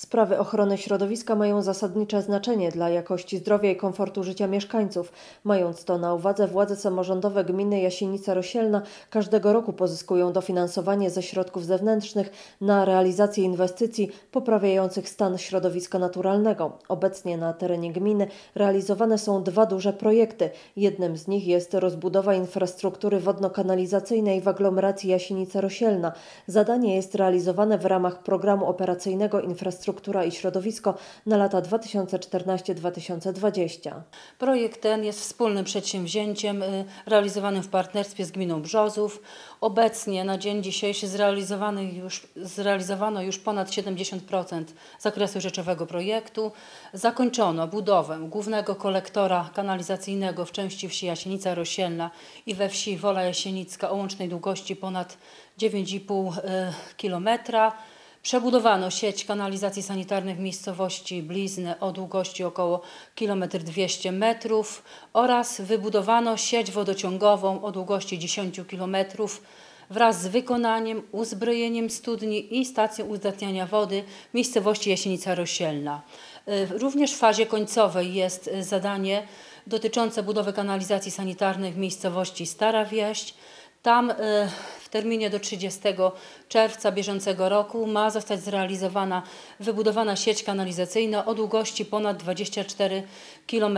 Sprawy ochrony środowiska mają zasadnicze znaczenie dla jakości zdrowia i komfortu życia mieszkańców. Mając to na uwadze, władze samorządowe gminy Jasienica-Rosielna każdego roku pozyskują dofinansowanie ze środków zewnętrznych na realizację inwestycji poprawiających stan środowiska naturalnego. Obecnie na terenie gminy realizowane są dwa duże projekty. Jednym z nich jest rozbudowa infrastruktury wodno-kanalizacyjnej w aglomeracji Jasienica-Rosielna. Zadanie jest realizowane w ramach programu operacyjnego Infrastruktura i środowisko na lata 2014-2020. Projekt ten jest wspólnym przedsięwzięciem realizowanym w partnerstwie z gminą Brzozów. Obecnie na dzień dzisiejszy zrealizowano już ponad 70% zakresu rzeczowego projektu. Zakończono budowę głównego kolektora kanalizacyjnego w części wsi Jasienica Rosielna i we wsi Wola Jasienicka o łącznej długości ponad 9,5 km. Przebudowano sieć kanalizacji sanitarnych w miejscowości Blizny o długości około 1,2 km oraz wybudowano sieć wodociągową o długości 10 km wraz z wykonaniem, uzbrojeniem studni i stacją uzdatniania wody w miejscowości Jasienica Rosielna. Również w fazie końcowej jest zadanie dotyczące budowy kanalizacji sanitarnej w miejscowości Stara Wieść. Tam w terminie do 30 czerwca bieżącego roku ma zostać zrealizowana, wybudowana sieć kanalizacyjna o długości ponad 24 km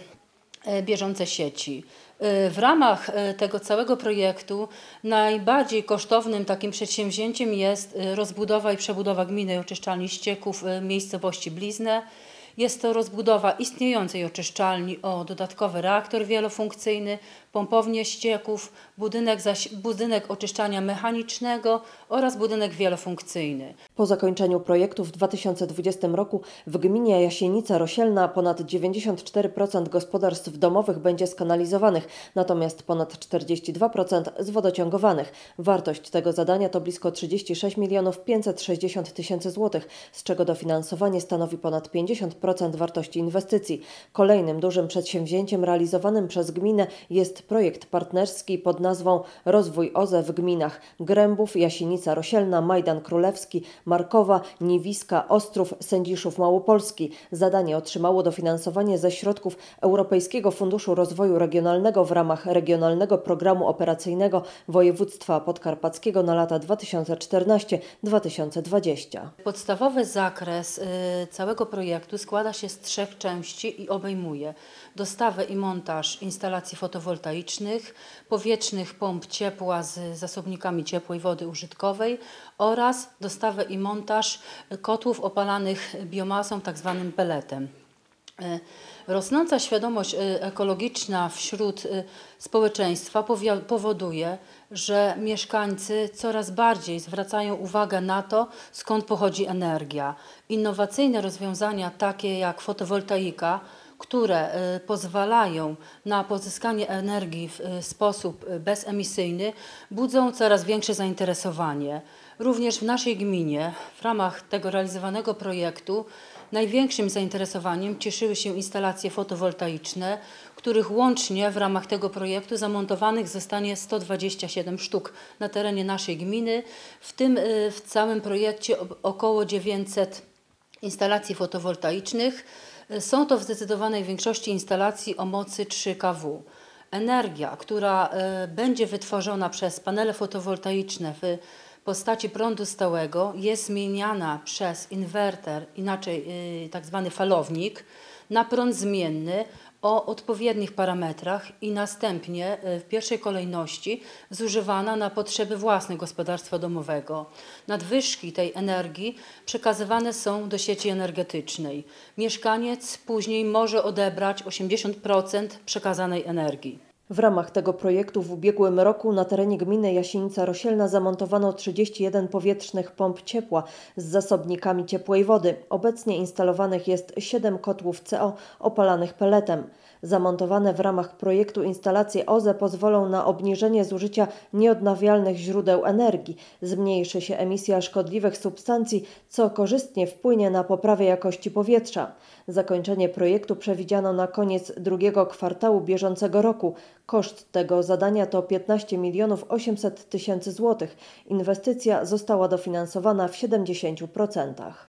bieżącej sieci. W ramach tego całego projektu najbardziej kosztownym takim przedsięwzięciem jest rozbudowa i przebudowa gminnej oczyszczalni ścieków w miejscowości Blizne. Jest to rozbudowa istniejącej oczyszczalni o dodatkowy reaktor wielofunkcyjny, pompownię ścieków, budynek oczyszczania mechanicznego oraz budynek wielofunkcyjny. Po zakończeniu projektu w 2020 roku w gminie Jasienica Rosielna ponad 94% gospodarstw domowych będzie skanalizowanych, natomiast ponad 42% zwodociągowanych. Wartość tego zadania to blisko 36 560 000 złotych, z czego dofinansowanie stanowi ponad 50% wartości inwestycji. Kolejnym dużym przedsięwzięciem realizowanym przez gminę jest projekt partnerski pod nazwą Rozwój OZE w gminach Grębów, Jasienica Rosielna, Majdan Królewski, Markowa, Niewiska, Ostrów, Sędziszów Małopolski. Zadanie otrzymało dofinansowanie ze środków Europejskiego Funduszu Rozwoju Regionalnego w ramach Regionalnego Programu Operacyjnego Województwa Podkarpackiego na lata 2014-2020. Podstawowy zakres całego projektu składa się z 3 części i obejmuje dostawę i montaż instalacji fotowoltaicznych, powietrznych pomp ciepła z zasobnikami ciepłej wody użytkowej oraz dostawę i montaż kotłów opalanych biomasą, tzw. pelletem. Rosnąca świadomość ekologiczna wśród społeczeństwa powoduje, że mieszkańcy coraz bardziej zwracają uwagę na to, skąd pochodzi energia. Innowacyjne rozwiązania takie jak fotowoltaika, które pozwalają na pozyskanie energii w sposób bezemisyjny, budzą coraz większe zainteresowanie. Również w naszej gminie w ramach tego realizowanego projektu największym zainteresowaniem cieszyły się instalacje fotowoltaiczne, których łącznie w ramach tego projektu zamontowanych zostanie 127 sztuk na terenie naszej gminy, w tym w całym projekcie około 900 instalacji fotowoltaicznych. Są to w zdecydowanej większości instalacji o mocy 3 kW. Energia, która będzie wytworzona przez panele fotowoltaiczne w postaci prądu stałego, jest zmieniana przez inwerter, inaczej tak zwany falownik, na prąd zmienny o odpowiednich parametrach i następnie w pierwszej kolejności zużywana na potrzeby własne gospodarstwa domowego. Nadwyżki tej energii przekazywane są do sieci energetycznej. Mieszkaniec później może odebrać 80% przekazanej energii. W ramach tego projektu w ubiegłym roku na terenie gminy Jasienica Rosielna zamontowano 31 powietrznych pomp ciepła z zasobnikami ciepłej wody. Obecnie instalowanych jest 7 kotłów CO opalanych pelletem. Zamontowane w ramach projektu instalacje OZE pozwolą na obniżenie zużycia nieodnawialnych źródeł energii, zmniejszy się emisja szkodliwych substancji, co korzystnie wpłynie na poprawę jakości powietrza. Zakończenie projektu przewidziano na koniec drugiego kwartału bieżącego roku. Koszt tego zadania to 15 800 000 złotych. Inwestycja została dofinansowana w 70%.